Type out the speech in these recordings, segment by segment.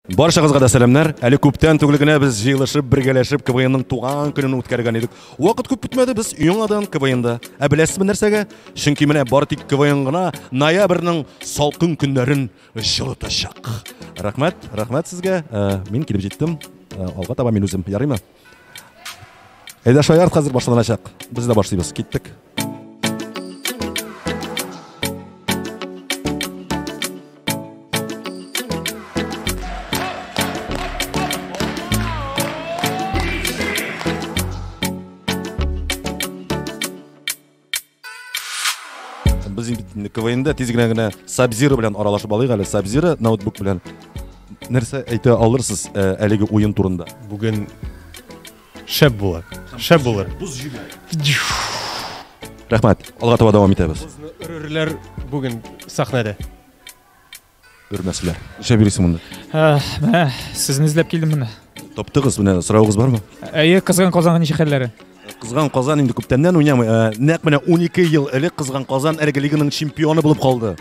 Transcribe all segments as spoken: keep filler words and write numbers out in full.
Баршагызга да сәламнар. Әле күптән түгел генә без җыелышып, бергәләшеп КВНның туган көнен үткәргән идек. Вакыт күп үтмәде, без яңадан КВНда. Ә беләсезме нәрсәгә? Чөнки менә бары тик КВН гына ноябрьнең салкын көннәрен җылытачак. Рәхмәт, рәхмәт сезгә. Мин килеп җиттем. Алга таба мин үзем, ярыймы? Әйдә шаярт хәзер башланачак. Без дә башлыйбыз. Киттек. Biz КВНда тиз генә генә Сабзира белән аралашып алыйк әле. Сабзира ноутбук белән нәрсә әйтә алырсыз әлеге уен турында? Бүген шәп булыр. Шәп булыр. Рәхмәт. Алга таба дәвам итәбез. Үрерләр бүген сахнәдә. Өрмәсләр. Ничә бирисең монда? Менә сезне эзләп килдем менә. Таптыгыз, менә сорауыгыз бармы? Әйе, кызган Казанга ничә хәлләре? Кызган Казан инде күптәннән уйнамый. Нәкъ менә унике ел элек Кызган Казан әлеге лиганың чемпионы булып калды.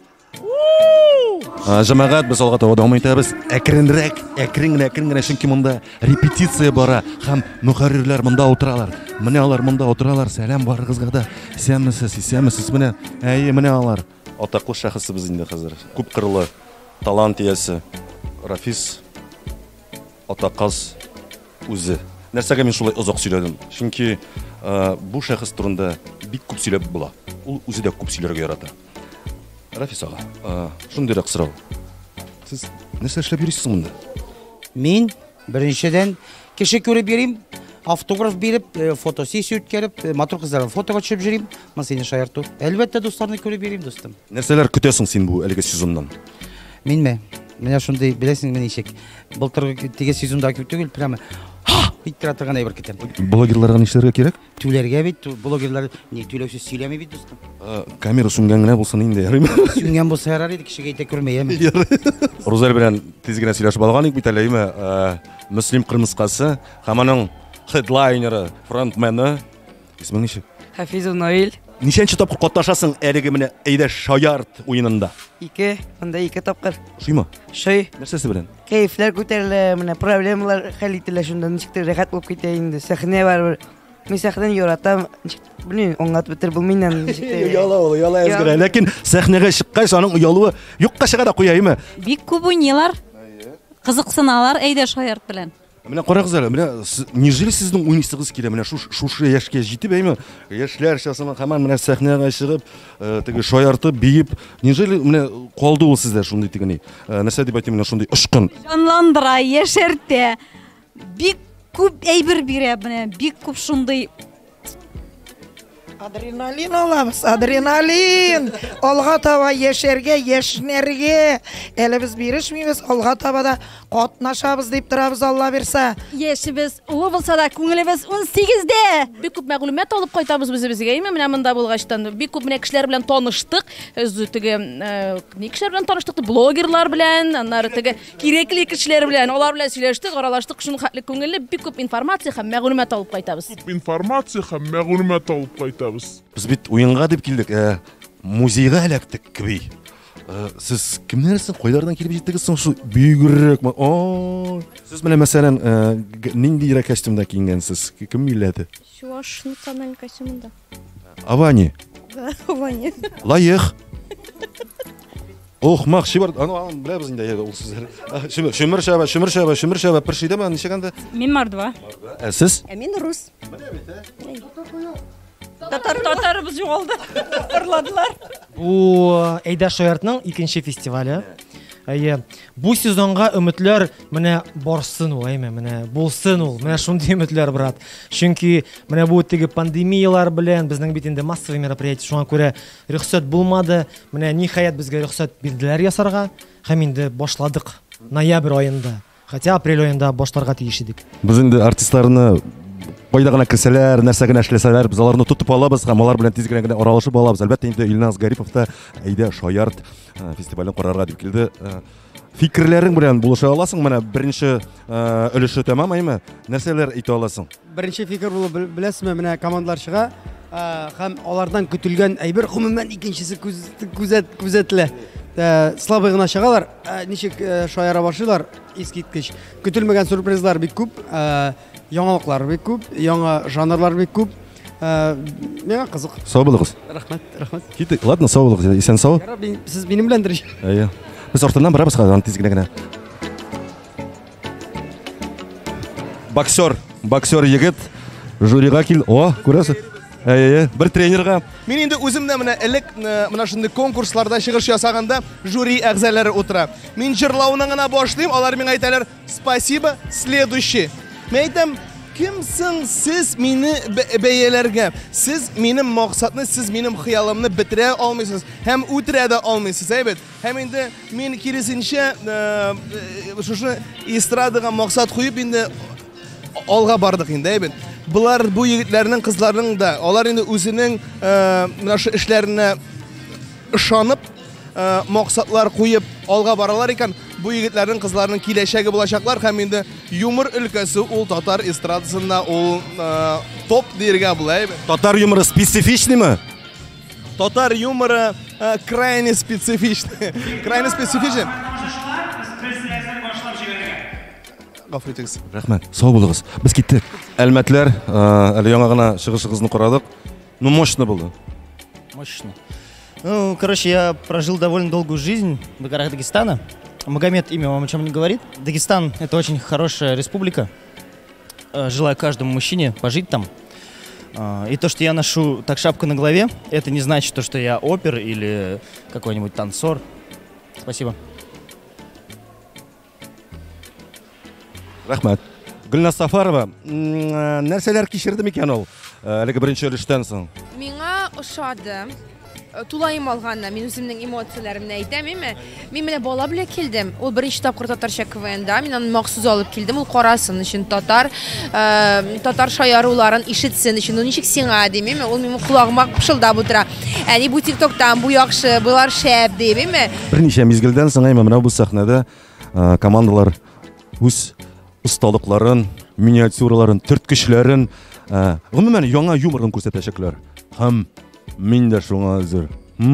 Җәмәгать, без алга таба дәвам итәбез. Әкренрәк, әкрен генә, әкрен генә, чөнки монда репетиция бара һәм мөхәррирләр монда утыралар. Менә алар монда утыралар. Сәлам барыгызга да. Исәнмесез, исәнмесез менә. Әйе, менә алар. Атаклы шәхесебез инде хәзер. Күп кырлы талант иясе Рафис Атаказ үзе. Нәрсәгә мин шулай озак сөйләдем? Чөнки бу шәхес турында бик күп сөйләп була. Ул үзе дә күп сөйләргә ярата. Рафис ага, шундыйрак сорау. Сез нәрсә эшләп йөрисез монда? Мин беренчедән кеше күреп йөрим, автограф биреп, фотосессия үткәреп, матур кызларга фотога төшеп йөрим. Мен сине шаярту. Әлбәттә дусларны күреп йөрим, достым. Нәрсәләр көтәсең син бу әлеге сезоннан? Минме? Менә шундый беләсең мен ничек. Былтыр теге сезонда түгел, прямо Иттера торган әйбер китәм. Блогерларга нишләргә кирәк? Түләргә бит, блогерлар не түләүсез сөйләми бит, достым. Камера сүнгән генә булсын инде, ярыймы? Сүнгән булса ярар иде, кешегә әйтә күрмәйме? Рузаль белән тиз генә сөйләшеп алган идек бит әлеме? Мөслим Кырмыскасы, һәм аның хедлайнеры, фронтмены. Исмең ничек? Хафизов Наил. Ничәнче тапкыр катнашасың әлеге менә әйдә шаярт уенында? Ике, анда ике тапкыр. Шуймы? Шуй. Нәрсәсе белән? Кәефләр күтәрелә, менә проблемалар хәл ителә, шунда ничектер рәхәт булып китә инде. Сәхнә бар. Мин сәхнәне яратам. Белмим, аңлатып бетер булмыйнан ничектер. Яла ул, яла әзгәрә. Ләкин сәхнәгә чыккач, аның уялуы юкка чыга да куяймы? Бик күп уйныйлар. Кызыксыналар әйдә шаярт белән. Менә карагыз әле, менә нижели сезнең уйныйсыгыз килә, менә шушы яшькә җитеп, әйме? Яшьләр часына һаман менә сәхнәгә чыгып, теге шаяртып, биеп, нижели менә калды ул сездә шундый тигени. Нәрсә дип әйтим, менә шундый ышкын. Җанландыра, яшәртә. Бик күп әйбер бирә, менә бик күп шундый. Адреналин алабыз, адреналин! Алга таба яшәргә, яшнәргә. Әле без бирешмибез, алга таба да катнашабыз дип торабыз, Алла бирсә. Яшибез, улы булса да күңелебез унсигездә. Бик күп мәгълүмат алып кайтабыз безебезгә. Менә монда булгачтан бик күп менә кешеләр белән таныштык. Теге ни кешеләр белән таныштык? Блогерлар белән, аннары теге кирәкле кешеләр белән, алар белән сөйләштек, аралаштык. Шуның хәтле күңелле бик күп информация һәм мәгълүмат алып кайтабыз. Информация һәм мәгълүмат алып кайтабыз. Без бит уенга дип килдек, музейга эләктек кеби. Сез кемнәрсең, кайлардан килеп җиттегез соң шу бигрәк? О, сез менә мәсәлән, нинди костюмда киенгәнсез? Кем милләте? Чуваш национальный костюмында. Авани. Да, Авани. Лаех. Ох, мах, шибар, аны беләбез инде ул сүзләр. Шөмер шаба, шөмер шаба, шөмер шаба, бер шидәме, ничәгәндә? Мин Мордва. Ә сез? Ә мин рус. Татар татарыбыз югалды. Ырладылар. Бу әйдә шаяртның икенче фестивале. Әйе, бу сезонга өметләр менә барсын ул, әйме, менә булсын ул. Менә шундый өметләр, брат. Чөнки менә бу теге пандемиялар белән безнең бит инде массовый мероприятие, шуңа күрә рөхсәт булмады. Менә ниһаять безгә рөхсәт бирделәр ясарга, һәм инде башладык ноябрь аенда. Хотя апрель аенда башларга тиеш идек. Без инде артистларны кайда гына кирсәләр, нәрсә генә эшләсәләр, без аларны тотып алабыз һәм алар белән тиз генә аралашып алабыз. Әлбәттә инде Илназ Гарипов та әйдә шаярт фестивален карарга дип килде. Фикерләрең белән булыша аласың, менә беренче өлеше тәмам, әйме? Нәрсәләр әйтә аласың? Беренче фикер булып беләсезме, менә командалар чыга, һәм алардан көтелгән әйбер гомумән икенчесе күзәтелә. слабый гына чыгалар. Ничек шаяра башлыйлар, искиткеч. Көтелмәгән сюрпризлар бик күп, яңалыклар бик күп, яңа жанрлар бик күп. Миңа кызык. Сау булыгыз. Рәхмәт, рәхмәт. Китик, ладно, сау булыгыз. Исән сау. Сез минем белән дөреш. Әйе. Без артыннан барабыз хәзер тиз генә генә. Боксер, боксер егет жюрига кил. О, күрәсез? Әйе, бер тренерга. Мин инде үзем дә менә элек менә шундый конкурсларда чыгыш ясаганда жюри әгъзалары утыра. Мин җырлауны гына башлыйм, алар миңа әйтәләр: "Спасибо, следующий". Мен әйтәм: "Кимсең сез мине бәяләргә? Сез минем максатны, сез минем хыялымны бетерә алмыйсыз, һәм үтерә дә алмыйсыз, әйбәт. Һәм инде мин киресенчә шушы эстрадага максат куеп инде алга бардык инде, әйбәт. Булар бу егетләрнең, кызларның да, алар инде үзенең менә шу эшләренә ышанып, максатлар куеп алга баралар икән. Бу егетләрнең, кызларның киләчәге булачаклар һәм инде юмор өлкәсе ул татар эстрадасында ул топ диергә була. Татар юморы специфичныймы? Татар юморы крайне специфичный. Крайне специфичный. Гафу-итегез. Рәхмәт. Сау булыгыз. Без киттек. Әлмәтләр, әле яңа гына чыгышыгызны карадык. Ну, мощно булды. Мощно. Ну, короче, я прожил довольно долгую жизнь в горах Дагестана. Магомед имя вам о чем не говорит? Дагестан – это очень хорошая республика. Желаю каждому мужчине пожить там. И то, что я ношу так шапку на голове, это не значит, что я опер или какой-нибудь танцор. Спасибо. Рәхмәт. Гөлназ Сафарова, нәрсәләр кичерде микән ул? Әлеге беренче өлештән соң. Миңа ошады. Тулайым алганнан мин үземнең эмоцияләремне әйтәм, име? Мин менә бала белән килдем. Ул беренче тапкыр татарча КВНда, мин аны махсус алып килдем. Ул карасын өчен татар, татар шаяруларын ишетсен өчен. Ул ничек сиңа дим, име? Ул минем колагыма пышылдап утыра. Әни бу TikToктан бу яхшы, булар шәп дим, име? Берничә мизгелдән соң әйме менә бу сәхнәдә командалар үз усталыкларын, миниатюраларын, төрткечләрен, гомумән яңа юморын күрсәтәчәкләр. Һәм мин дә шуңа әзер.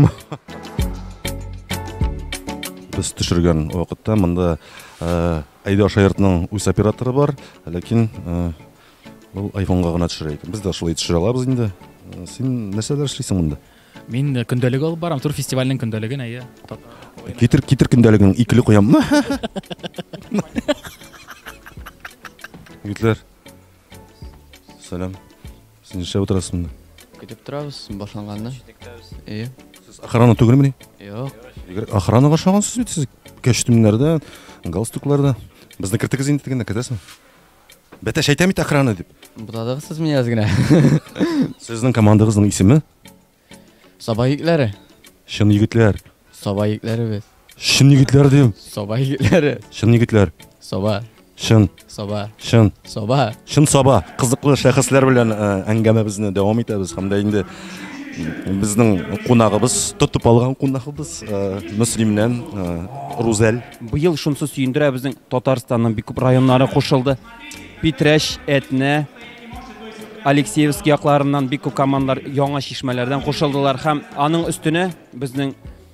Без төшергән вакытта монда Айдар Шаяртның үз операторы бар, ләкин ул айфонга гына төшерә икән. Без дә шулай төшерә алабыз инде. Син нәрсәләр эшлисең монда? Мин көндәлек алып барам, тур фестивальнең көндәлеген, әйе. Китер китер көндәлеген икеле куям. Егетләр, сәлам. Сез ничә утырасыз монда? Көтеп торабыз, башланганны. Әйе. Сез охрана түгелме? Юк. Охранага ошагансыз бит сез. Костюмнарда, галстукларда. Безне кертегез инде дигәндә китәсең. Бәтәш әйтәм бит охрана дип. Бутадыгыз сез мине язгына. Сезнең командагызның исеме? Саба егетләре. Шын егетләр. Саба егетләре без. Шын егетләр дим. Саба егетләре. Шын егетләр. Саба. Шын. Саба. Шын. Саба. Шын саба. Кызыклы шәхесләр белән әңгәмәбезне дәвам итәбез һәм дә инде безнең кунагыбыз, тотып алган кунагыбыз Мөслимнән Рузәл. Быел шунсы сөендерә безнең Татарстанның бик күп районнары кушылды. Питрәш, Этне, Алексеевский якларыннан бик күп командалар яңа чишмәләрдән кушылдылар һәм аның өстенә безнең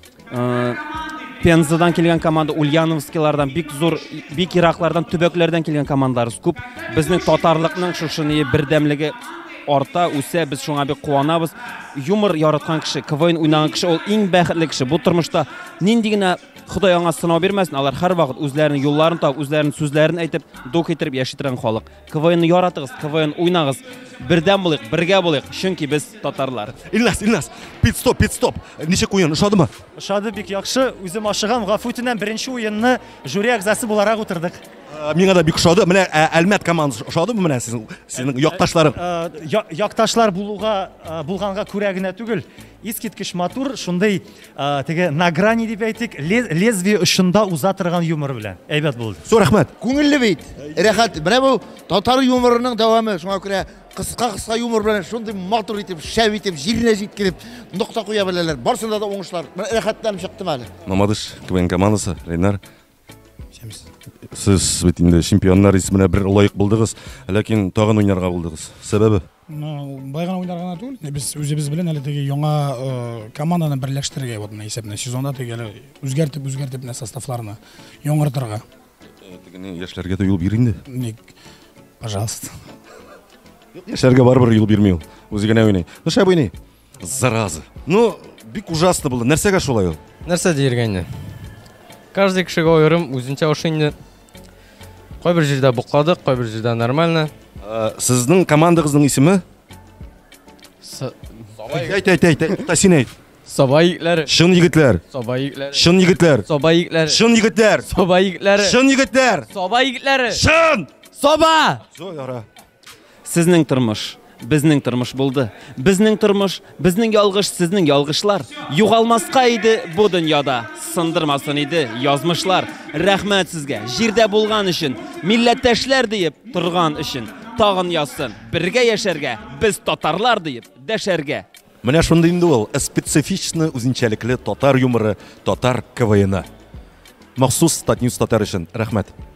Пензадан килгән команда, Ульяновскилардан бик зур, бик ераклардан, төбәкләрдән килгән командаларыбыз күп. Безнең татарлыкның шушыны бердәмлеге арта, үсә, без шуңа бик куанабыз. Юмор яраткан кеше, КВН уйнаган кеше ул иң бәхетле кеше. Бу тормышта нинди генә Ходай аңа сынау бирмәсен, алар һәр вакыт үзләренең юлларын табып, үзләренең сүзләрен әйтеп, дух итеп яши торган халык. КВНны яратыгыз, КВН уйнагыз. Бердәм булыйк, бергә булыйк, чөнки без татарлар. Илнас, Илнас, пит-стоп, пит-стоп. Ничек уен, ошадымы? Ошады бик яхшы. Үзем ашыгам, гафу үтенәм, беренче уенны жюри әгъзасы буларак утырдык. Миңа да бик ошады. Менә Әлмәт командасы ошадымы менә сезнең сезнең якташларың? Якташлар булуга булганга күрә генә түгел. Искиткеч матур, шундый теге на грани дип әйтик, лезвие ұшында уза торган юмор белән. Әйбәт булды. Зур рәхмәт. Күңелле бит. Рәхәт. Менә бу татар юморының дәвамы. Шуңа күрә кыска-кыска юмор белән шундый матур итеп, шәп итеп, җиренә җиткереп, нокта куя беләләр. Барсында да уңышлар. Менә рәхәтләнеп чыктым әле. Мамадыш КВН командасы, Ренар. Сіз бит инде чемпионнар исеменә бер лайык булдыгыз, ләкин тагын уйнарга булдыгыз. Сәбәбе? Бай гына уйнарга гына түгел, без үзебез белән әле теге яңа команданы берләштерергә вот мына исәпне сезонда теге үзгәртеп үзгәртеп менә составларны яңартырга. Тегене яшьләргә юл бир инде. Ник? Пожалуйста. Яшьләргә барыбер юл бирми ул. Үзе генә уйный. Ну шәп уйный. Зараза. Ну, бик ужасно булды. Нәрсәгә шулай ул? Нәрсә диергә инде? Каждый кешегә аерым үзенчә ошый инде. Кайбер җирдә букладык, кайбер җирдә нормально. Сезнең командагызның исеме? Әйт, әйт, әйт, әйт, син әйт. Сабай егетләре. Шын егетләр. Сабай егетләре. Шын егетләр. Сабай егетләре. Шын егетләр. Сабай егетләре. Шын егетләр. Сабай егетләре. Шын! Саба! Зой ара. Сезнең тормыш, безнең тормыш булды. Безнең тормыш, безнең ялгыш, сезнең ялгышлар. Югалмаска иде бу дөньяда, сындырмасын иде язмышлар. Рәхмәт сезгә, җирдә булган өчен, милләттәшләр диеп торган өчен. Тагын язсын, бергә яшәргә, без татарлар диеп дәшәргә. Менә шундый инде ул, специфичный үзенчәлекле татар юморы, татар КВН. Махсус Татньюс татар өчен. Рәхмәт.